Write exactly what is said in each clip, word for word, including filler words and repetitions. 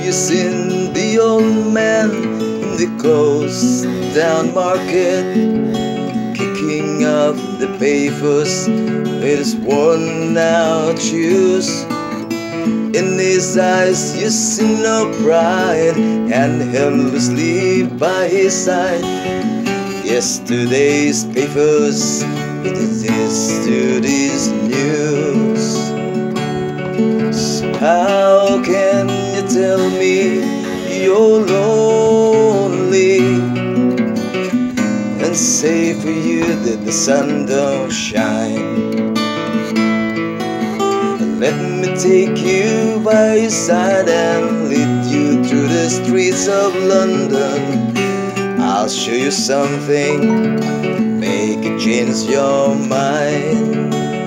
you seen the old man in the coast down market, kicking up the papers with his worn out shoes? In his eyes you see no pride, and helplessly by his side, yesterday's papers, it is yesterday's news. So how can you tell me you're lonely and say for you that the sun don't shine? Let me take you by your side and lead you through the streets of London. I'll show you something, make it change your mind.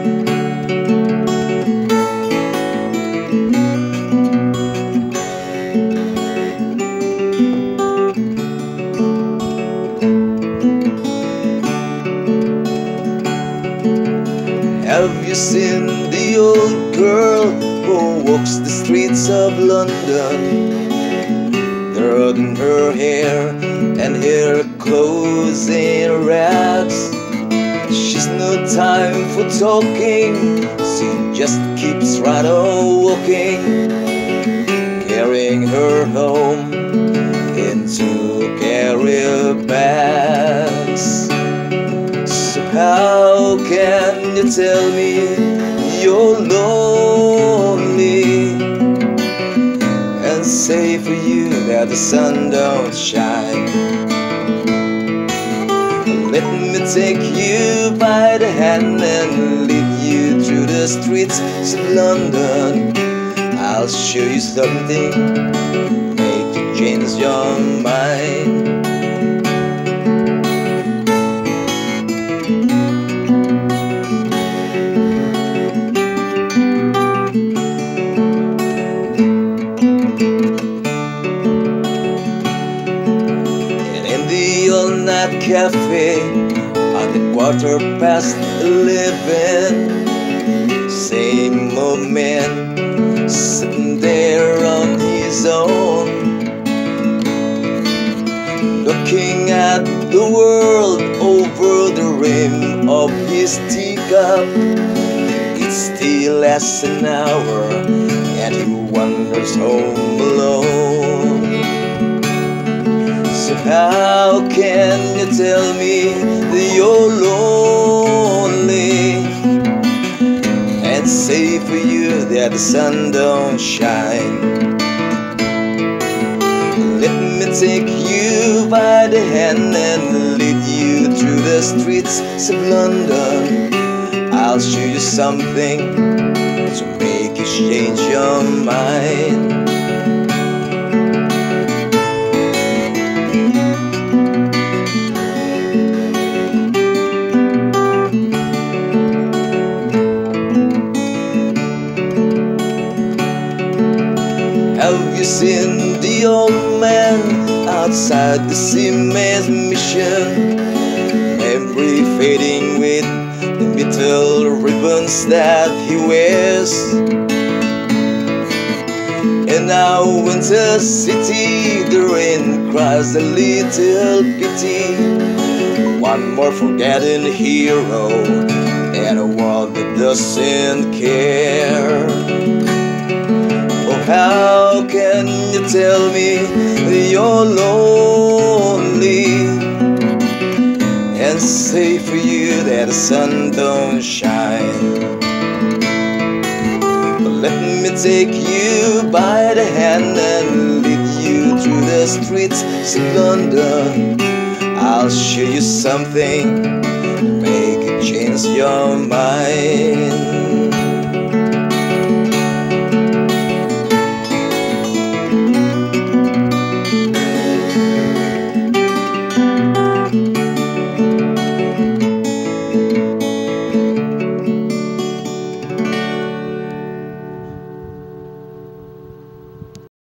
Have you seen the old girl who walks the streets of London? Dirt in her hair and her clothes in rags. She's no time for talking, she just keeps right on walking, carrying her home into carrier bags. So how can you tell me you're lonely and say for you that the sun don't shine? Let me take you by the hand and lead you through the streets of London. I'll show you something, make you change your mind. All-night cafe at the quarter past eleven, same old man sitting there on his own, looking at the world over the rim of his teacup. It's still less an hour and he wanders home alone. So how can you tell me that you're lonely and say for you that the sun don't shine? Let me take you by the hand and lead you through the streets of London. I'll show you something to make you change your mind. Have you seen the old man outside the cement mission, memory fading with the metal ribbons that he wears? In our winter city, the rain cries a little pity, one more forgotten hero and a world that doesn't care. How can you tell me that you're lonely and say for you that the sun don't shine? Let me take you by the hand and lead you through the streets of London. I'll show you something, make it change your mind.